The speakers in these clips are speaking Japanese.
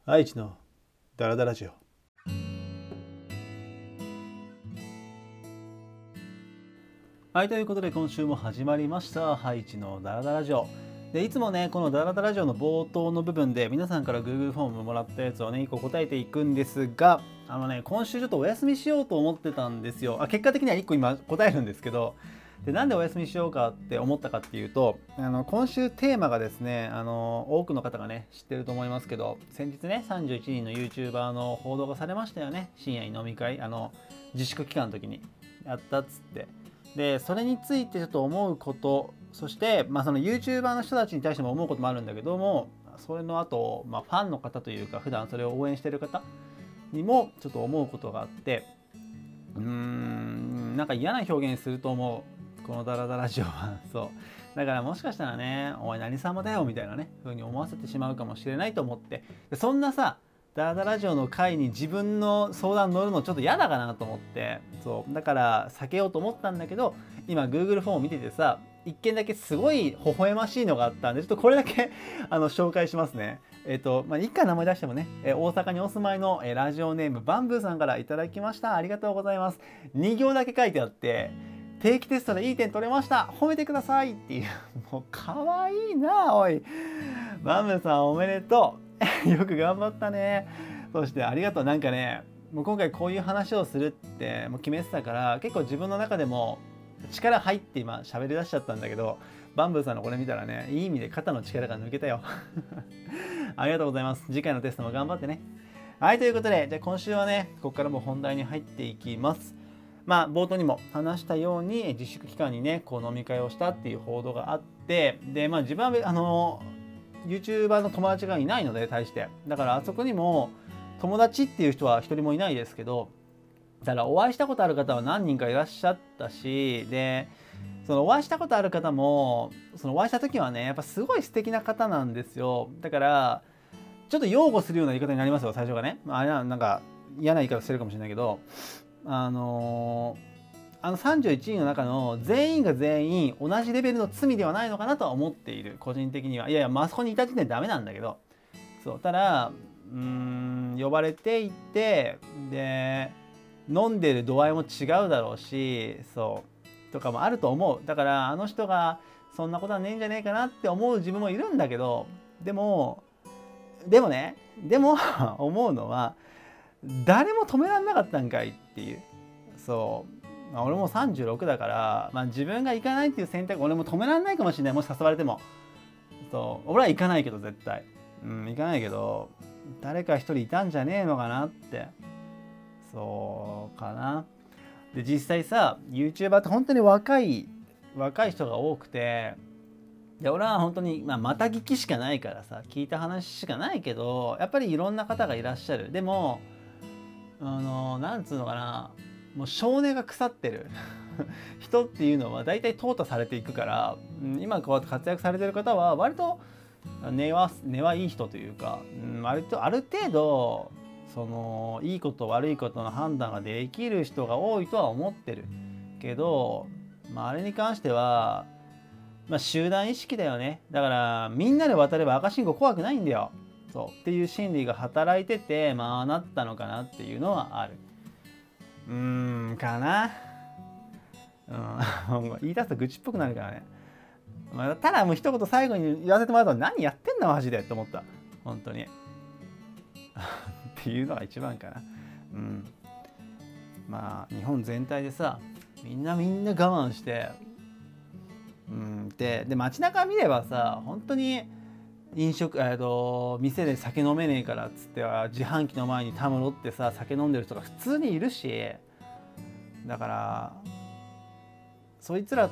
愛知のダラダラジオ。はい、ということで今週も始まりましたハイチのダラダラジオで、いつもねこのダラダラジオの冒頭の部分で皆さんから Google フォームもらったやつをね1個答えていくんですが、今週ちょっとお休みしようと思ってたんですよ。結果的には1個今答えるんですけど、でなんでお休みしようかって思ったかっていうと、今週テーマがですね、多くの方がね知ってると思いますけど、先日ね31人の YouTuber の報道がされましたよね。深夜に飲み会自粛期間の時にやったっつって、でそれについてちょっと思うこと、そして、その YouTuber の人たちに対しても思うこともあるんだけども、それの後、ファンの方というか普段それを応援してる方にもちょっと思うことがあって、なんか嫌な表現すると思う、このダラダラジオは。そうだからもしかしたらね、おい何様だよみたいなね風に思わせてしまうかもしれないと思って、でそんなさダラダラジオの回に自分の相談乗るのちょっと嫌だかなと思って、そうだから避けようと思ったんだけど、今 Google フォーム見ててさ、一件だけすごい微笑ましいのがあったんで、ちょっとこれだけ紹介しますね。一回名前出してもね、大阪にお住まいの、ラジオネームバンブーさんからいただきました。ありがとうございます。2行だけ書いてあって、定期テストでいい点取れました、褒めてくださいっていう、もうかわいいな。おいバンブーさんおめでとうよく頑張ったね。そしてありがとう。なんかね、もう今回こういう話をするってもう決めてたから、結構自分の中でも力入って今喋り出しちゃったんだけど、バンブーさんのこれ見たらね、いい意味で肩の力が抜けたよありがとうございます。次回のテストも頑張ってね。はい、ということで、じゃあ今週はねここからも本題に入っていきます。冒頭にも話したように自粛期間にねこう飲み会をしたっていう報道があって、で自分はYouTuber の友達がいないので、対してだからあそこにも友達っていう人は一人もいないですけど、だからお会いしたことある方は何人かいらっしゃったし、でそのお会いしたことある方もそのお会いした時はねやっぱすごい素敵な方なんですよ。だからちょっと擁護するような言い方になりますよ、最初がね。あれはなんか嫌な言い方してるかもしれないけど、31人の中の全員が全員同じレベルの罪ではないのかなとは思っている、個人的には。いやいや、あそこにいた時点でダメなんだけど、そうただ呼ばれていて、で飲んでる度合いも違うだろうし、そうとかもあると思う。だからあの人がそんなことはねえんじゃねえかなって思う自分もいるんだけど、でも思うのは、誰も止めらんなかったんかいっていう。俺も36だから、自分が行かないっていう選択、俺も止めらんないかもしれない。もし誘われても。俺は行かないけど、絶対行かないけど、誰か一人いたんじゃねえのかなって。そうかな。で実際さ YouTuber って本当に若い人が多くて、で俺は本当にまた聞きしかないからさ、聞いた話しかないけど、やっぱりいろんな方がいらっしゃる。でもなんつうのかな、もう性根が腐ってる人っていうのは大体淘汰されていくから、今こうやって活躍されてる方は割と根はいい人というか、割とある程度いいこと悪いことの判断ができる人が多いとは思ってるけど、あれに関しては集団意識だよね。だからみんなで渡れば赤信号怖くないんだよ。っていう心理が働いてて、なったのかなっていうのはある。かな。言い出すと愚痴っぽくなるからね。ただもう一言最後に言わせてもらうと、何やってんのマジでって思った、本当にっていうのが一番かな。日本全体でさ、みんな我慢してで街中見ればさ、本当に店で酒飲めねえからっつって自販機の前にたむろってさ酒飲んでる人が普通にいるし、だからそいつら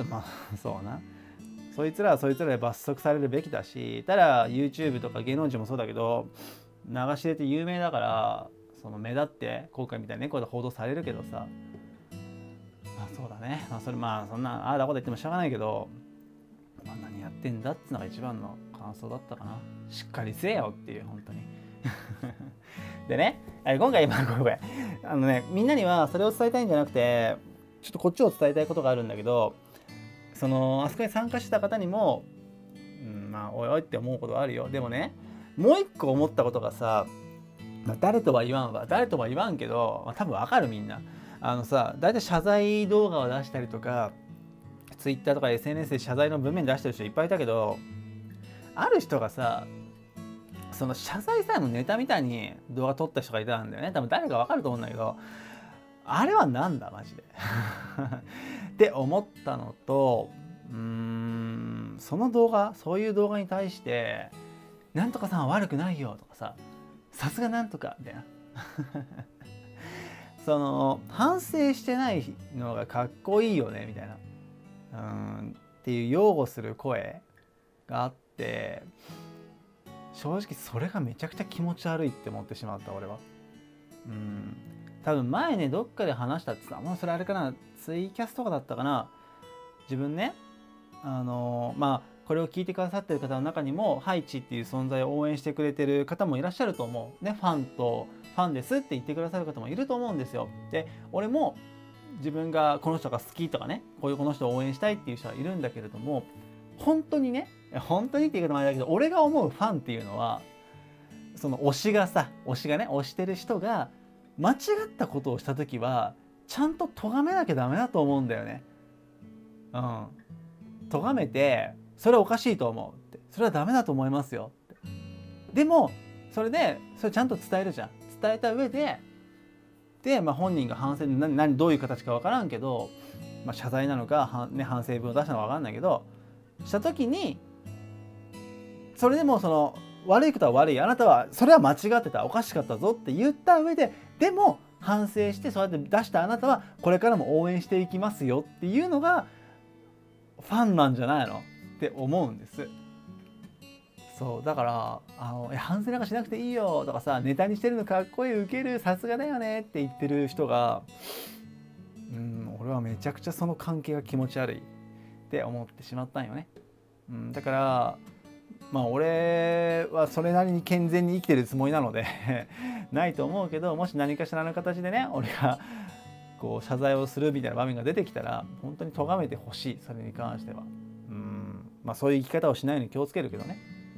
そいつらはそいつらで罰則されるべきだし、ただ YouTube とか芸能人もそうだけど流し出て有名だから、目立って今回みたいにねこうやって報道されるけどさ、そうだね、それそんなああだこと言ってもしょうがないけど、何やってんだっつうのが一番の感想だったかな。しっかりせえよっていう、本当にでね、今回みんなにはそれを伝えたいんじゃなくて、ちょっとこっちを伝えたいことがあるんだけど、あそこに参加してた方にも、おいおいって思うことはあるよ。でもね、 もう一個思ったことがさ、誰とは言わんけど、多分わかるみんな。大体謝罪動画を出したりとか Twitter とか SNS で謝罪の文面出してる人いっぱいいたけど、ある人がさ、その謝罪さえもネタみたいに動画撮った人がいたんだよね。多分誰かわかると思うんだけど、あれはなんだマジでって思ったのと、その動画、そういう動画に対して「なんとかさんは悪くないよ」とかさ「さすがなんとか」みたいなその反省してないのがかっこいいよねみたいなっていう擁護する声があって、正直それがめちゃくちゃ気持ち悪いって思ってしまった俺は。多分前ねどっかで話したってさ、もうそれあれかな、ツイキャスとかだったかな。自分ねこれを聞いてくださってる方の中にもハイチっていう存在を応援してくれてる方もいらっしゃると思うね。ファンですって言ってくださる方もいると思うんですよ。で俺も自分がこの人が好きとかね、この人を応援したいっていう人はいるんだけれども、本当にね、本当にっていうこともあれだけど、俺が思うファンっていうのは、その推しがね、推してる人が間違ったことをした時はちゃんと咎めなきゃダメだと思うんだよね。咎めて、それはおかしいと思うって、それはダメだと思いますよって。でもそれちゃんと伝えるじゃん。伝えた上で本人が反省どういう形か分からんけど、謝罪なのか、反省文を出したのか分かんないけど、した時にそれでもその悪いことは悪い、あなたはそれは間違ってた、おかしかったぞって言った上で、でも反省してそうやって出したあなたはこれからも応援していきますよっていうのがファンなんじゃないのって思うんです。そうだから反省なんかしなくていいよとかさ、ネタにしてるのかっこいい、ウケる、さすがだよねって言ってる人が、俺はめちゃくちゃその関係が気持ち悪いって思ってしまったんよね。だから俺はそれなりに健全に生きてるつもりなのでないと思うけど、もし何かしらの形でね、俺がこう謝罪をするみたいな場面が出てきたら本当に咎めてほしい。それに関してはそういう生き方をしないように気をつけるけどね。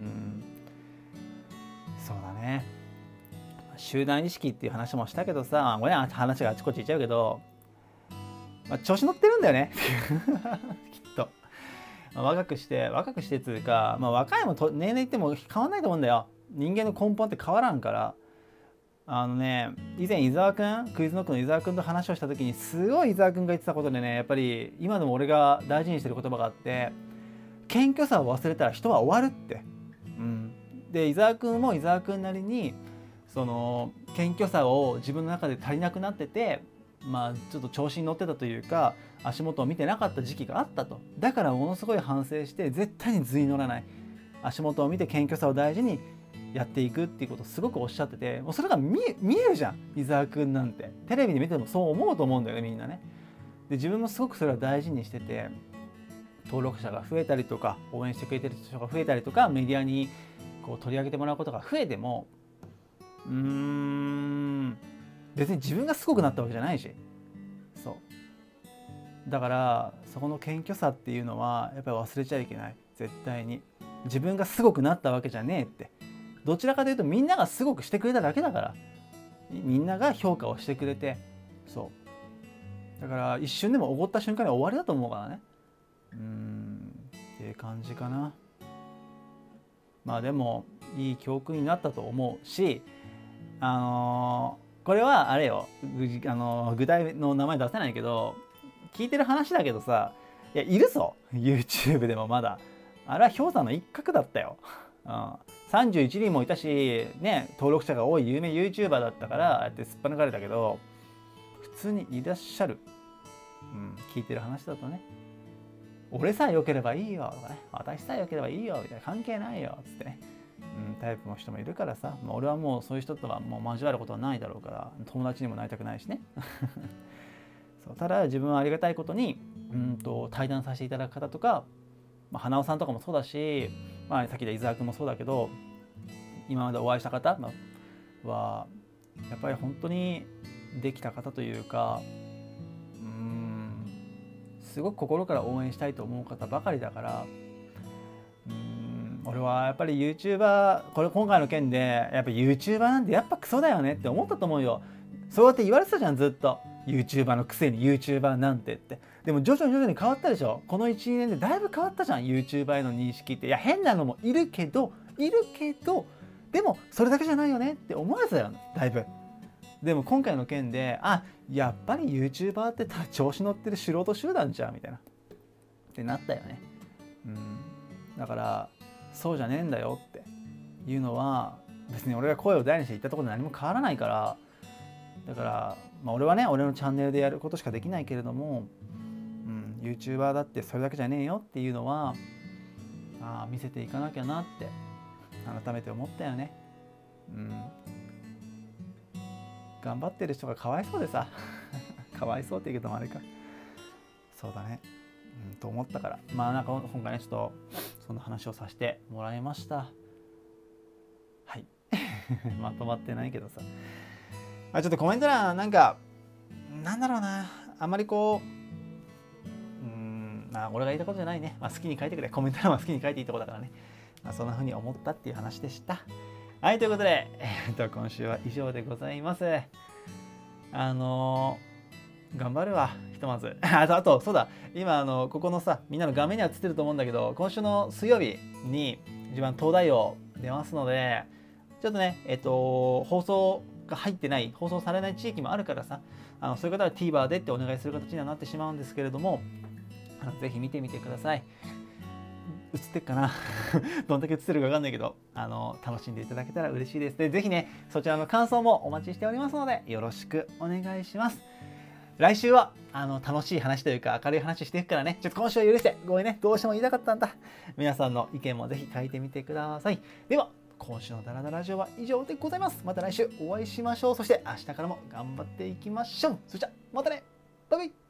そうだね、集団意識っていう話もしたけどさ、俺は話があちこち行っちゃうけど、調子乗ってるんだよねきっと。若くしてっていうか、若いも年齢いっても変わんないと思うんだよ。人間の根本って変わらんから。以前クイズノックの伊沢くんと話をした時に、すごい伊沢くんが言ってたことでね、やっぱり今でも俺が大事にしてる言葉があって、謙虚さを忘れたら人は終わるって。で伊沢くんも伊沢くんなりにその謙虚さを自分の中で足りなくなってて、ちょっと調子に乗ってたというか、足元を見てなかった時期があったと。だからものすごい反省して、絶対に図に乗らない、足元を見て謙虚さを大事にやっていくっていうことをすごくおっしゃってて、もうそれが見えるじゃん。伊沢くんなんてテレビで見てもそう思うと思うんだよね、みんなね。で自分もすごくそれは大事にしてて、登録者が増えたりとか応援してくれてる人が増えたりとか、メディアにこう取り上げてもらうことが増えても別に自分がすごくなったわけじゃないし、そうだからそこの謙虚さっていうのはやっぱり忘れちゃいけない。絶対に自分がすごくなったわけじゃねえって。どちらかというとみんながすごくしてくれただけだから、みんなが評価をしてくれて、そうだから一瞬でもおごった瞬間に終わりだと思うからね。っていう感じかな。でもいい教訓になったと思うし、これはあれよ、具体の名前出せないけど、聞いてる話だけどさ、いるぞ YouTube でもまだあれは氷山の一角だったよ。31人もいたしね、登録者が多い有名 YouTuber だったからああやってすっぱ抜かれたけど、普通にいらっしゃる。聞いてる話だとね、俺さえ良ければいいよとかね、私さえ良ければいいよみたいな、関係ないよっつってね、タイプの人もいるからさ、俺はもうそういう人とはもう交わることはないだろうから、友達にもなりたくないしねそうただ自分はありがたいことに対談させていただく方とか、花尾さんとかもそうだし、さっきで伊沢君もそうだけど、今までお会いした方はやっぱり本当にできた方というか、すごく心から応援したいと思う方ばかりだから、 俺はやっぱり YouTuber これ今回の件でやっぱ YouTuber なんてやっぱクソだよねって思ったと思うよ。そうやって言われてたじゃんずっと。YouTuber のくせに YouTuber なんてって。でも徐々に変わったでしょ。この 1,2 年でだいぶ変わったじゃん YouTuber への認識って。いや変なのもいるけどでもそれだけじゃないよねって思われてたよだいぶ。でも今回の件でやっぱり YouTuber って調子乗ってる素人集団じゃんみたいなってなったよね。だからそうじゃねえんだよっていうのは別に俺が声を大にして言ったところで何も変わらないから。だから、俺はね俺のチャンネルでやることしかできないけれども、YouTuber だってそれだけじゃねえよっていうのは見せていかなきゃなって改めて思ったよね。頑張ってる人がかわいそうでさかわいそうって言うけどもあれか。そうだね、と思ったからなんか今回ねちょっとそんな話をさせてもらいました。はいまとまってないけどさ、ちょっとコメント欄なんかなんだろうな、あんまりこう俺が言いたことじゃないね。好きに書いてくれ。コメント欄は好きに書いていいとこだからね。そんな風に思ったっていう話でした。はい、ということで、今週は以上でございます。頑張るわ、ひとまず。あと、そうだ、今、ここのさ、みんなの画面には映ってると思うんだけど、今週の水曜日に自分東大王出ますので、ちょっとね、放送が入ってない、放送されない地域もあるからさ、そういう方は TVer でってお願いする形にはなってしまうんですけれども、ぜひ見てみてください。映ってっかなどんだけ映ってるか分かんないけど、楽しんでいただけたら嬉しいです。で、ぜひね、そちらの感想もお待ちしておりますので、よろしくお願いします。来週は、楽しい話というか明るい話していくからね、ちょっと今週は許して、ごめんね、どうしても言いたかったんだ。皆さんの意見もぜひ書いてみてください。では、今週のダラダララジオは以上でございます。また来週お会いしましょう。そして明日からも頑張っていきましょう。それじゃ、またね。バイバイ。